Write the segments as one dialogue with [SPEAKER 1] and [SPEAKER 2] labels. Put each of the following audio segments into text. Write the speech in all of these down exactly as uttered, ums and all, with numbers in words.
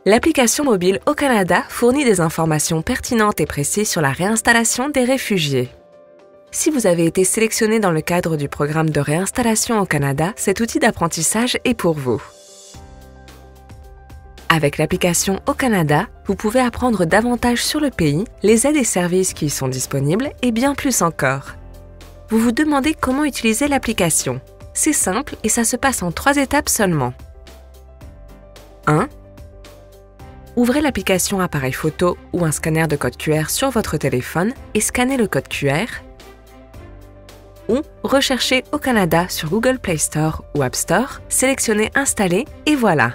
[SPEAKER 1] L'application mobile Au Canada fournit des informations pertinentes et précises sur la réinstallation des réfugiés. Si vous avez été sélectionné dans le cadre du programme de réinstallation au Canada, cet outil d'apprentissage est pour vous. Avec l'application Au Canada, vous pouvez apprendre davantage sur le pays, les aides et services qui y sont disponibles et bien plus encore. Vous vous demandez comment utiliser l'application. C'est simple et ça se passe en trois étapes seulement. un. Ouvrez l'application appareil photo ou un scanner de code Q R sur votre téléphone et scannez le code Q R. Ou recherchez Au Canada sur Google Play Store ou App Store, sélectionnez Installer et voilà.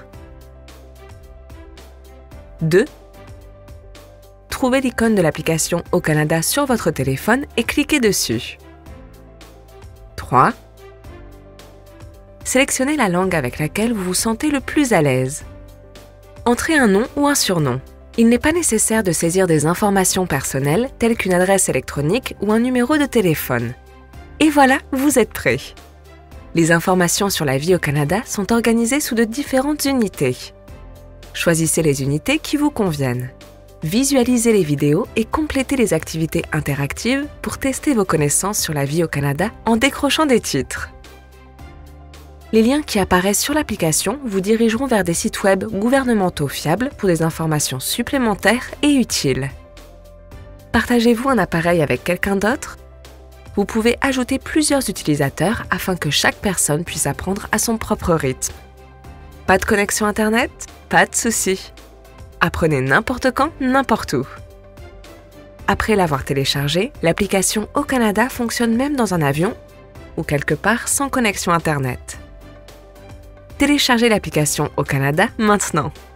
[SPEAKER 1] deux. Trouvez l'icône de l'application Au Canada sur votre téléphone et cliquez dessus. trois. Sélectionnez la langue avec laquelle vous vous sentez le plus à l'aise. Entrez un nom ou un surnom. Il n'est pas nécessaire de saisir des informations personnelles telles qu'une adresse électronique ou un numéro de téléphone. Et voilà, vous êtes prêts. Les informations sur la vie au Canada sont organisées sous de différentes unités. Choisissez les unités qui vous conviennent. Visualisez les vidéos et complétez les activités interactives pour tester vos connaissances sur la vie au Canada en décrochant des titres. Les liens qui apparaissent sur l'application vous dirigeront vers des sites web gouvernementaux fiables pour des informations supplémentaires et utiles. Partagez-vous un appareil avec quelqu'un d'autre? Vous pouvez ajouter plusieurs utilisateurs afin que chaque personne puisse apprendre à son propre rythme. Pas de connexion Internet? Pas de souci. Apprenez n'importe quand, n'importe où. Après l'avoir téléchargée, l'application Au Canada fonctionne même dans un avion ou quelque part sans connexion Internet. Téléchargez l'application Au Canada maintenant.